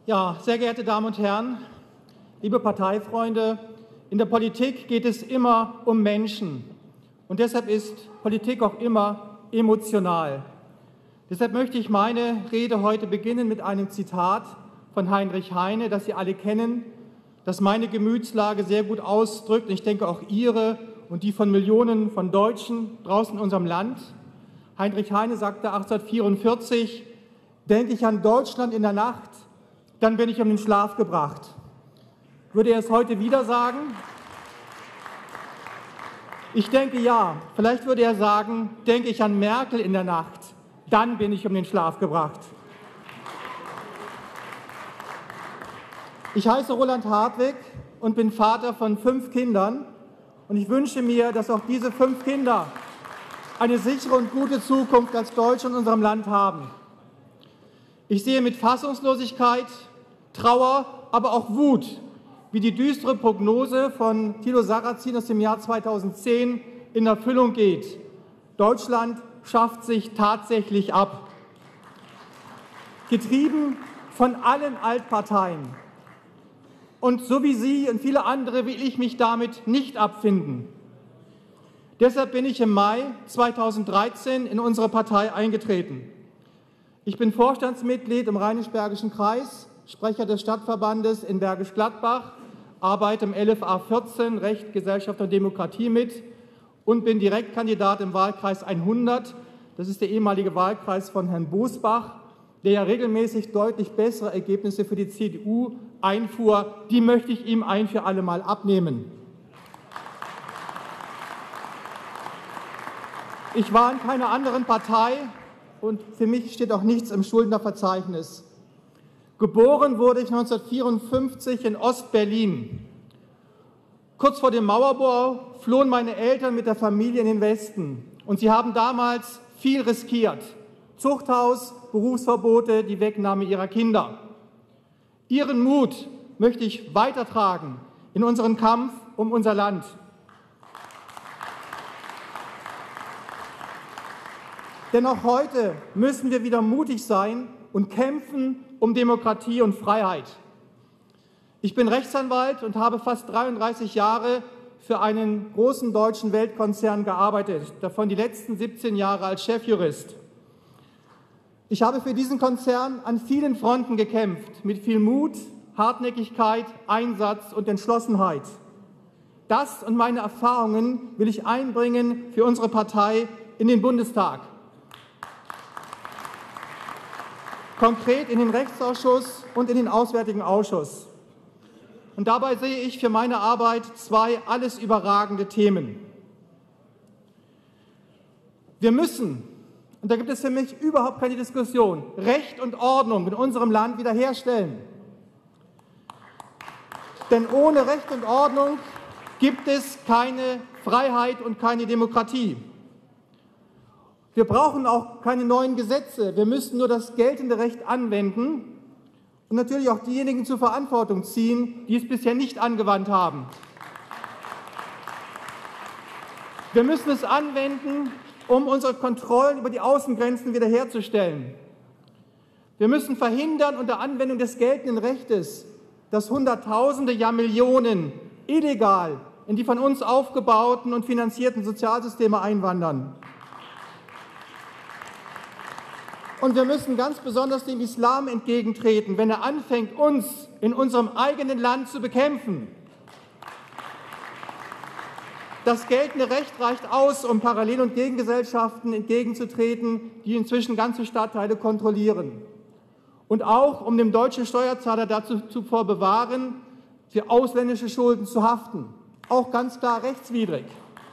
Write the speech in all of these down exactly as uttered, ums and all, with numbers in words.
Ja, sehr geehrte Damen und Herren, liebe Parteifreunde, in der Politik geht es immer um Menschen. Und deshalb ist Politik auch immer emotional. Deshalb möchte ich meine Rede heute beginnen mit einem Zitat von Heinrich Heine, das Sie alle kennen, das meine Gemütslage sehr gut ausdrückt. Und ich denke auch Ihre und die von Millionen von Deutschen draußen in unserem Land. Heinrich Heine sagte achtzehnhundertvierundvierzig, denke ich an Deutschland in der Nacht, dann bin ich um den Schlaf gebracht. Würde er es heute wieder sagen? Ich denke ja. Vielleicht würde er sagen, denke ich an Merkel in der Nacht, dann bin ich um den Schlaf gebracht. Ich heiße Roland Hartwig und bin Vater von fünf Kindern. Und ich wünsche mir, dass auch diese fünf Kinder eine sichere und gute Zukunft als Deutsche in unserem Land haben. Ich sehe mit Fassungslosigkeit, Trauer, aber auch Wut, wie die düstere Prognose von Thilo Sarrazin aus dem Jahr zweitausendzehn in Erfüllung geht. Deutschland schafft sich tatsächlich ab. Getrieben von allen Altparteien. Und so wie Sie und viele andere will ich mich damit nicht abfinden. Deshalb bin ich im Mai zweitausenddreizehn in unsere Partei eingetreten. Ich bin Vorstandsmitglied im Rheinisch-Bergischen Kreis, Sprecher des Stadtverbandes in Bergisch Gladbach, arbeite im L F A vierzehn Recht, Gesellschaft und Demokratie mit und bin Direktkandidat im Wahlkreis hundert. Das ist der ehemalige Wahlkreis von Herrn Bosbach, der ja regelmäßig deutlich bessere Ergebnisse für die C D U einfuhr. Die möchte ich ihm ein für alle Mal abnehmen. Ich war in keiner anderen Partei und für mich steht auch nichts im Schuldnerverzeichnis. Geboren wurde ich neunzehnhundertvierundfünfzig in Ost-Berlin. Kurz vor dem Mauerbau flohen meine Eltern mit der Familie in den Westen. Und sie haben damals viel riskiert. Zuchthaus, Berufsverbote, die Wegnahme ihrer Kinder. Ihren Mut möchte ich weitertragen in unseren Kampf um unser Land. Denn auch heute müssen wir wieder mutig sein und kämpfen um Demokratie und Freiheit. Ich bin Rechtsanwalt und habe fast dreiunddreißig Jahre für einen großen deutschen Weltkonzern gearbeitet, davon die letzten siebzehn Jahre als Chefjurist. Ich habe für diesen Konzern an vielen Fronten gekämpft, mit viel Mut, Hartnäckigkeit, Einsatz und Entschlossenheit. Das und meine Erfahrungen will ich einbringen für unsere Partei in den Bundestag. Konkret in den Rechtsausschuss und in den Auswärtigen Ausschuss. Und dabei sehe ich für meine Arbeit zwei alles überragende Themen. Wir müssen, und da gibt es für mich überhaupt keine Diskussion, Recht und Ordnung in unserem Land wiederherstellen. Denn ohne Recht und Ordnung gibt es keine Freiheit und keine Demokratie. Wir brauchen auch keine neuen Gesetze. Wir müssen nur das geltende Recht anwenden und natürlich auch diejenigen zur Verantwortung ziehen, die es bisher nicht angewandt haben. Wir müssen es anwenden, um unsere Kontrollen über die Außengrenzen wiederherzustellen. Wir müssen verhindern unter Anwendung des geltenden Rechtes, dass Hunderttausende, ja Millionen illegal in die von uns aufgebauten und finanzierten Sozialsysteme einwandern. Und wir müssen ganz besonders dem Islam entgegentreten, wenn er anfängt, uns in unserem eigenen Land zu bekämpfen. Das geltende Recht reicht aus, um Parallel- und Gegengesellschaften entgegenzutreten, die inzwischen ganze Stadtteile kontrollieren. Und auch, um dem deutschen Steuerzahler dazu zu bewahren, für ausländische Schulden zu haften. Auch ganz klar rechtswidrig.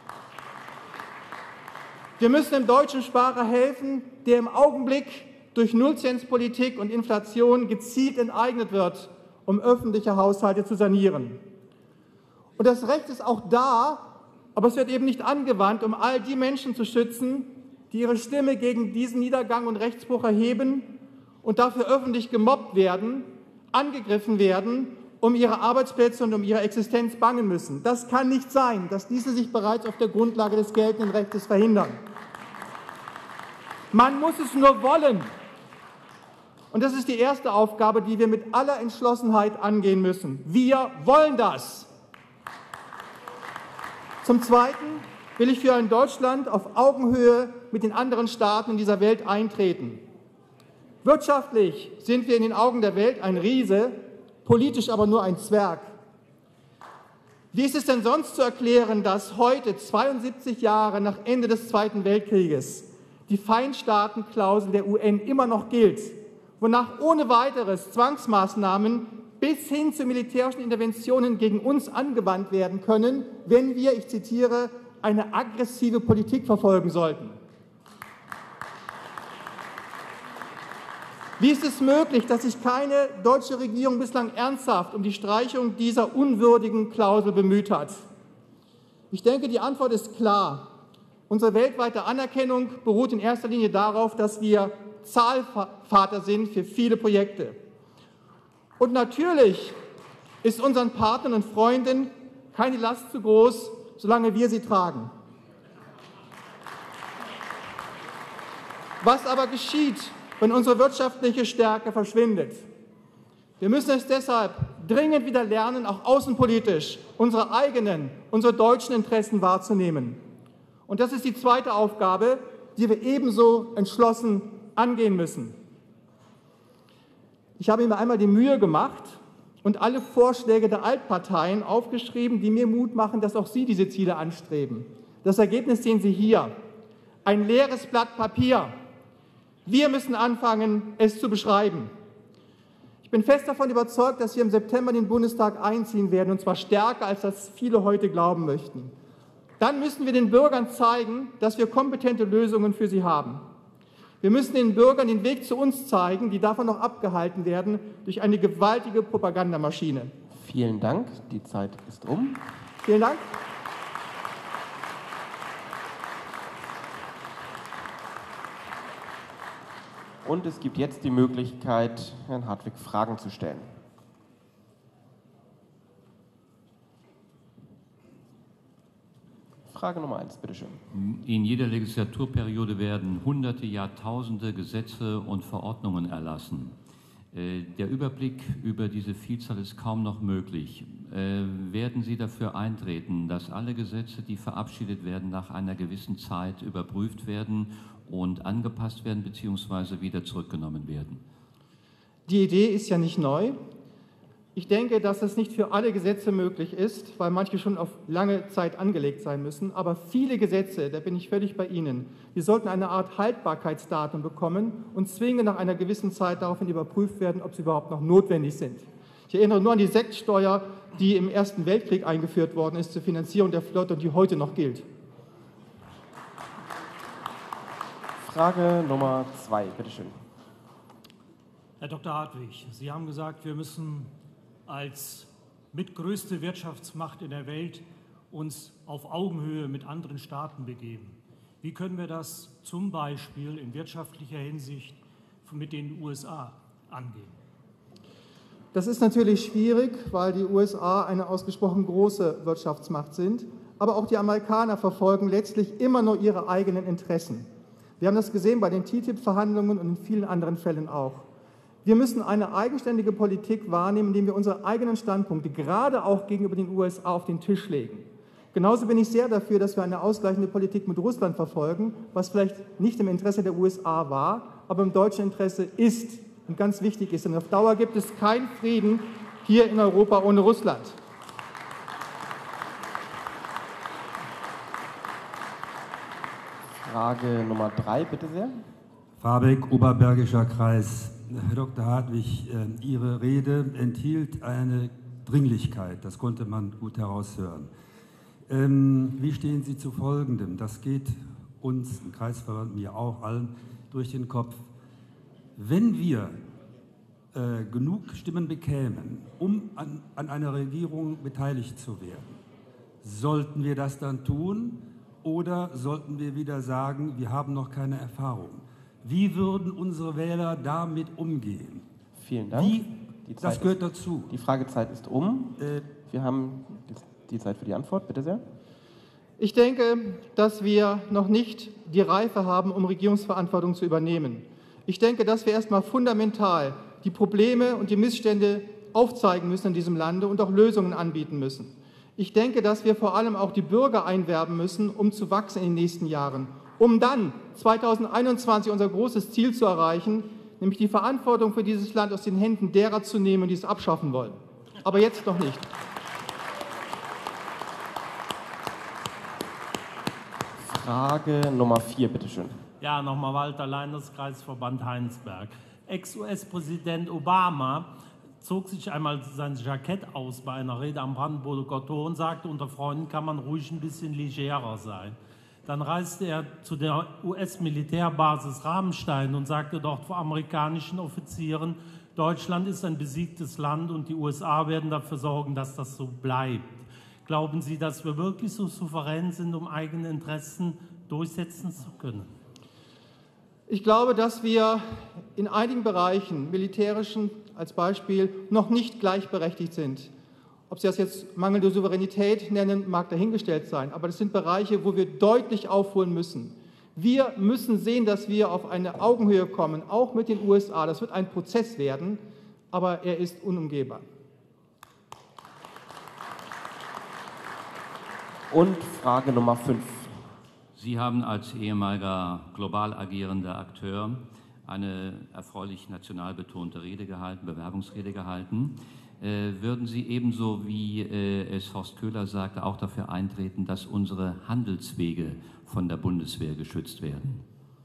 Wir müssen dem deutschen Sparer helfen, der im Augenblick durch Nullzinspolitik und Inflation gezielt enteignet wird, um öffentliche Haushalte zu sanieren. Und das Recht ist auch da, aber es wird eben nicht angewandt, um all die Menschen zu schützen, die ihre Stimme gegen diesen Niedergang und Rechtsbruch erheben und dafür öffentlich gemobbt werden, angegriffen werden, um ihre Arbeitsplätze und um ihre Existenz bangen müssen. Das kann nicht sein. Das ließe sich bereits auf der Grundlage des geltenden Rechtes verhindern. Man muss es nur wollen. Und das ist die erste Aufgabe, die wir mit aller Entschlossenheit angehen müssen. Wir wollen das. Zum Zweiten will ich für ein Deutschland auf Augenhöhe mit den anderen Staaten in dieser Welt eintreten. Wirtschaftlich sind wir in den Augen der Welt ein Riese, politisch aber nur ein Zwerg. Wie ist es denn sonst zu erklären, dass heute, zweiundsiebzig Jahre nach Ende des Zweiten Weltkrieges, die Feindstaatenklausel der U N immer noch gilt, wonach ohne weiteres Zwangsmaßnahmen bis hin zu militärischen Interventionen gegen uns angewandt werden können, wenn wir, ich zitiere, eine aggressive Politik verfolgen sollten? Wie ist es möglich, dass sich keine deutsche Regierung bislang ernsthaft um die Streichung dieser unwürdigen Klausel bemüht hat? Ich denke, die Antwort ist klar. Unsere weltweite Anerkennung beruht in erster Linie darauf, dass wir Zahlvater sind für viele Projekte. Und natürlich ist unseren Partnern und Freunden keine Last zu groß, solange wir sie tragen. Was aber geschieht, wenn unsere wirtschaftliche Stärke verschwindet? Wir müssen es deshalb dringend wieder lernen, auch außenpolitisch unsere eigenen, unsere deutschen Interessen wahrzunehmen. Und das ist die zweite Aufgabe, die wir ebenso entschlossen angehen müssen. Ich habe mir einmal die Mühe gemacht und alle Vorschläge der Altparteien aufgeschrieben, die mir Mut machen, dass auch sie diese Ziele anstreben. Das Ergebnis sehen Sie hier. Ein leeres Blatt Papier. Wir müssen anfangen, es zu beschreiben. Ich bin fest davon überzeugt, dass wir im September in den Bundestag einziehen werden, und zwar stärker, als das viele heute glauben möchten. Dann müssen wir den Bürgern zeigen, dass wir kompetente Lösungen für sie haben. Wir müssen den Bürgern den Weg zu uns zeigen, die davon noch abgehalten werden durch eine gewaltige Propagandamaschine. Vielen Dank. Die Zeit ist um. Vielen Dank. Und es gibt jetzt die Möglichkeit, Herrn Hartwig Fragen zu stellen. Frage Nummer eins, bitteschön. In jeder Legislaturperiode werden hunderte, Jahrtausende Gesetze und Verordnungen erlassen. Der Überblick über diese Vielzahl ist kaum noch möglich. Werden Sie dafür eintreten, dass alle Gesetze, die verabschiedet werden, nach einer gewissen Zeit überprüft werden und angepasst werden bzw. wieder zurückgenommen werden? Die Idee ist ja nicht neu. Ich denke, dass es nicht für alle Gesetze möglich ist, weil manche schon auf lange Zeit angelegt sein müssen. Aber viele Gesetze, da bin ich völlig bei Ihnen, die sollten eine Art Haltbarkeitsdatum bekommen und zwingend nach einer gewissen Zeit daraufhin überprüft werden, ob sie überhaupt noch notwendig sind. Ich erinnere nur an die Sektsteuer, die im Ersten Weltkrieg eingeführt worden ist zur Finanzierung der Flotte und die heute noch gilt. Frage Nummer zwei, bitteschön. Herr Doktor Hartwig, Sie haben gesagt, wir müssen als mitgrößte Wirtschaftsmacht in der Welt uns auf Augenhöhe mit anderen Staaten begeben. Wie können wir das zum Beispiel in wirtschaftlicher Hinsicht mit den U S A angehen? Das ist natürlich schwierig, weil die U S A eine ausgesprochen große Wirtschaftsmacht sind. Aber auch die Amerikaner verfolgen letztlich immer nur ihre eigenen Interessen. Wir haben das gesehen bei den T T I P-Verhandlungen und in vielen anderen Fällen auch. Wir müssen eine eigenständige Politik wahrnehmen, indem wir unsere eigenen Standpunkte, gerade auch gegenüber den U S A, auf den Tisch legen. Genauso bin ich sehr dafür, dass wir eine ausgleichende Politik mit Russland verfolgen, was vielleicht nicht im Interesse der U S A war, aber im deutschen Interesse ist und ganz wichtig ist. Denn auf Dauer gibt es keinen Frieden hier in Europa ohne Russland. Frage Nummer drei, bitte sehr. Fabeck, Oberbergischer Kreis. Herr Doktor Hartwig, Ihre Rede enthielt eine Dringlichkeit, das konnte man gut heraushören. Wie stehen Sie zu Folgendem? Das geht uns im Kreisverband, mir auch, allen durch den Kopf. Wenn wir äh, genug Stimmen bekämen, um an, an einer Regierung beteiligt zu werden, sollten wir das dann tun oder sollten wir wieder sagen, wir haben noch keine Erfahrung? Wie würden unsere Wähler damit umgehen? Vielen Dank. Wie, die Zeit das gehört ist, dazu. Die Fragezeit ist um. Äh, wir haben die Zeit für die Antwort. Bitte sehr. Ich denke, dass wir noch nicht die Reife haben, um Regierungsverantwortung zu übernehmen. Ich denke, dass wir erstmal fundamental die Probleme und die Missstände aufzeigen müssen in diesem Lande und auch Lösungen anbieten müssen. Ich denke, dass wir vor allem auch die Bürger einwerben müssen, um zu wachsen in den nächsten Jahren, um dann zweitausendeinundzwanzig unser großes Ziel zu erreichen, nämlich die Verantwortung für dieses Land aus den Händen derer zu nehmen, die es abschaffen wollen. Aber jetzt noch nicht. Frage Nummer vier, bitteschön. Ja, nochmal Walter, Landeskreisverband Heinsberg. Ex-U S-Präsident Obama zog sich einmal sein Jackett aus bei einer Rede am Brandenburger Tor und sagte, unter Freunden kann man ruhig ein bisschen legerer sein. Dann reiste er zu der U S-Militärbasis Ramstein und sagte dort vor amerikanischen Offizieren, Deutschland ist ein besiegtes Land und die U S A werden dafür sorgen, dass das so bleibt. Glauben Sie, dass wir wirklich so souverän sind, um eigene Interessen durchsetzen zu können? Ich glaube, dass wir in einigen Bereichen, militärischen als Beispiel, noch nicht gleichberechtigt sind. Ob Sie das jetzt mangelnde Souveränität nennen, mag dahingestellt sein, aber das sind Bereiche, wo wir deutlich aufholen müssen. Wir müssen sehen, dass wir auf eine Augenhöhe kommen, auch mit den U S A. Das wird ein Prozess werden, aber er ist unumgehbar. Und Frage Nummer fünf. Sie haben als ehemaliger global agierender Akteur eine erfreulich national betonte Rede gehalten, Bewerbungsrede gehalten. Äh, würden Sie ebenso, wie äh, es Horst Köhler sagte, auch dafür eintreten, dass unsere Handelswege von der Bundeswehr geschützt werden?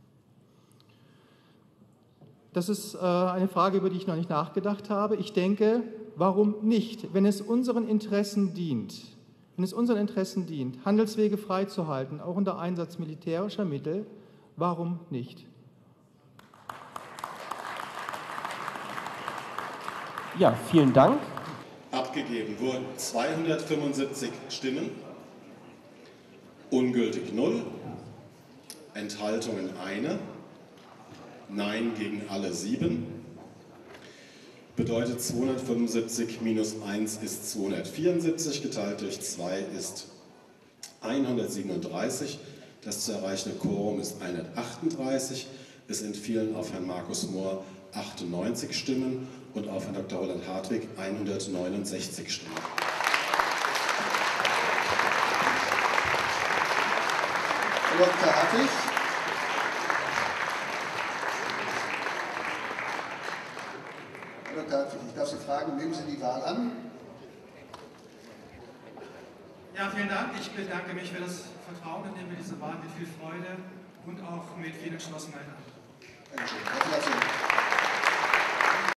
Das ist äh, eine Frage, über die ich noch nicht nachgedacht habe. Ich denke, warum nicht? Wenn es unseren Interessen dient, wenn es unseren Interessen dient, Handelswege freizuhalten, auch unter Einsatz militärischer Mittel, warum nicht? Ja, vielen Dank. Abgegeben wurden zweihundertfünfundsiebzig Stimmen, ungültig null, Enthaltungen eine, Nein gegen alle sieben. Bedeutet zweihundertfünfundsiebzig minus eins ist zweihundertvierundsiebzig, geteilt durch zwei ist hundertsiebenunddreißig. Das zu erreichende Quorum ist hundertachtunddreißig. Es entfielen auf Herrn Markus Mohr achtundneunzig Stimmen und auf Herrn Doktor Roland Hartwig hundertneunundsechzig Stimmen. Herr Doktor Hartwig. Herr Doktor Hartwig, ich darf Sie fragen, nehmen Sie die Wahl an? Ja, vielen Dank. Ich bedanke mich für das Vertrauen und nehme diese Wahl mit viel Freude und auch mit viel Entschlossenheit an. Danke. Gratulation.